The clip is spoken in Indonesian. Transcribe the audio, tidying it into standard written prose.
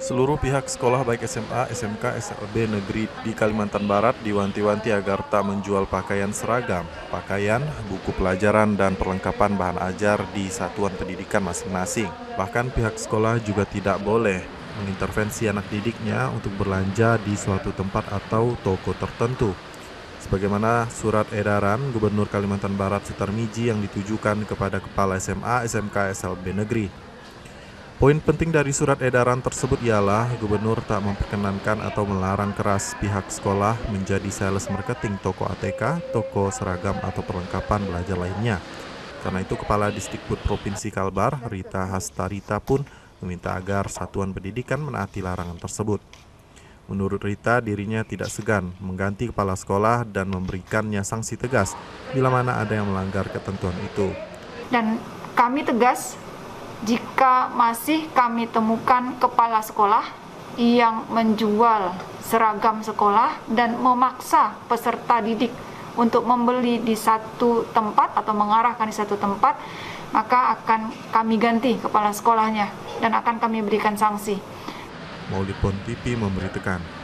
Seluruh pihak sekolah baik SMA, SMK, SLB negeri di Kalimantan Barat diwanti-wanti agar tak menjual pakaian seragam, pakaian, buku pelajaran, dan perlengkapan bahan ajar di satuan pendidikan masing-masing. Bahkan pihak sekolah juga tidak boleh mengintervensi anak didiknya untuk belanja di suatu tempat atau toko tertentu. Sebagaimana surat edaran Gubernur Kalimantan Barat Sutarmiji yang ditujukan kepada Kepala SMA, SMK, SLB negeri. Poin penting dari surat edaran tersebut ialah Gubernur tak memperkenankan atau melarang keras pihak sekolah menjadi sales marketing toko ATK, toko seragam atau perlengkapan belajar lainnya. Karena itu Kepala Disdikbud Provinsi Kalbar, Rita Hastarita pun meminta agar satuan pendidikan menaati larangan tersebut. Menurut Rita, dirinya tidak segan mengganti kepala sekolah dan memberikannya sanksi tegas bila mana ada yang melanggar ketentuan itu. Dan kami tegas jika masih kami temukan kepala sekolah yang menjual seragam sekolah dan memaksa peserta didik untuk membeli di satu tempat atau mengarahkan di satu tempat, maka akan kami ganti kepala sekolahnya dan akan kami berikan sanksi. Maulid Pon TV memberitakan.